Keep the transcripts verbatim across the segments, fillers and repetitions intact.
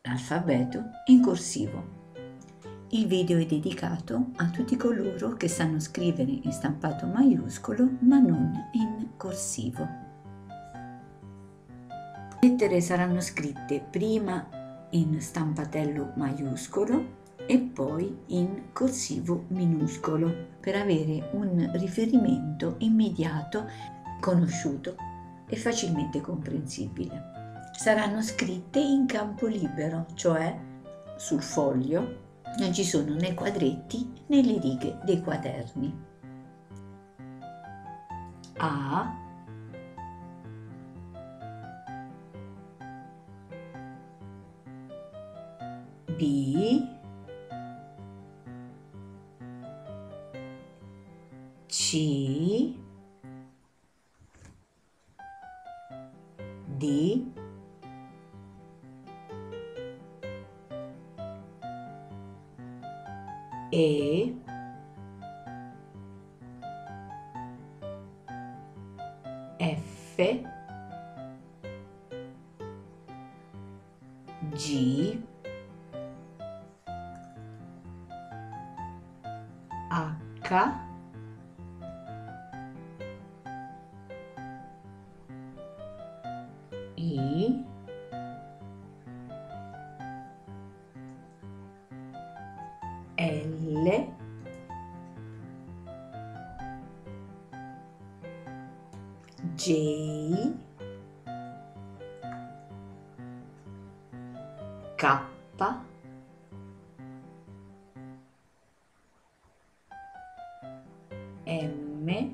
l'alfabeto in corsivo. Il video è dedicato a tutti coloro che sanno scrivere in stampato maiuscolo ma non in corsivo. Le lettere saranno scritte prima in stampatello maiuscolo e poi in corsivo minuscolo per avere un riferimento immediato, conosciuto e facilmente comprensibile. Saranno scritte in campo libero, cioè sul foglio. Non ci sono né quadretti né le righe dei quaderni. A, B, C, D, E, F, G, H, I, L, J, K, M,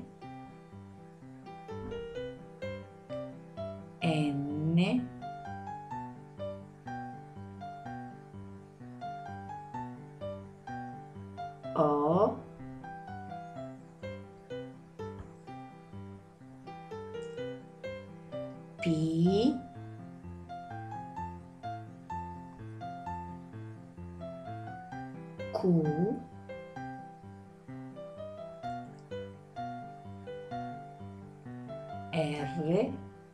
N, O, P, Q, R,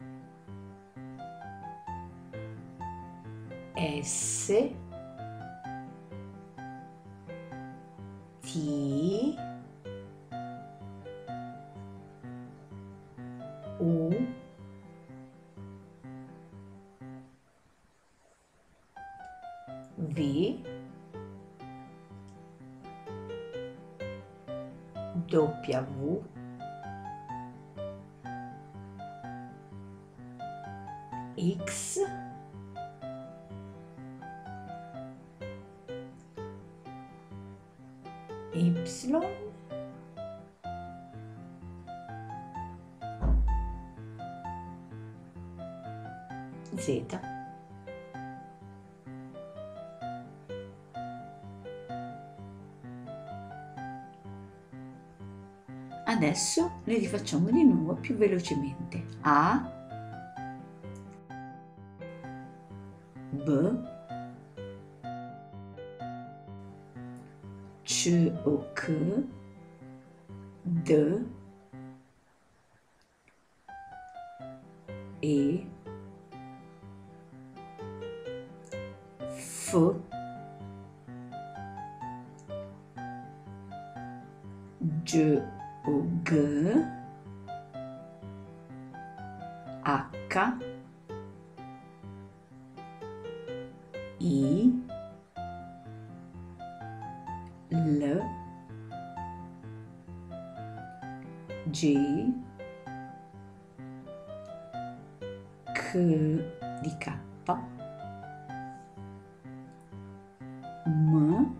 S, T, U, V, W, X, Y, Z. Adesso le rifacciamo di nuovo più velocemente. A, B, C o C, D, E, F, G o G, H, I, L, G, K di K, M,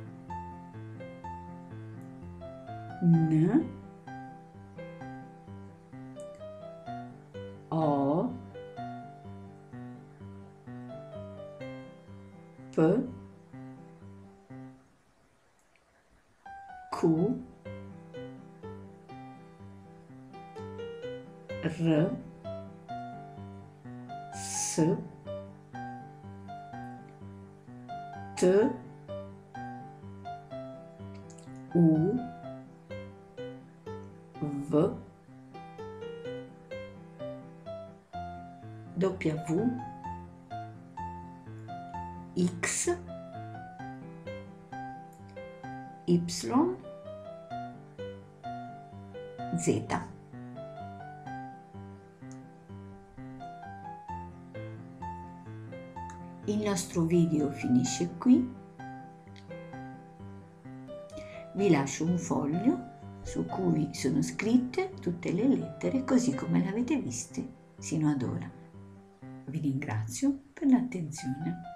N, O, P, Q, R, S, T, U, V, W, X, Y, Z. Il nostro video finisce qui. Vi lascio un foglio su cui sono scritte tutte le lettere così come le avete viste sino ad ora. Vi ringrazio per l'attenzione.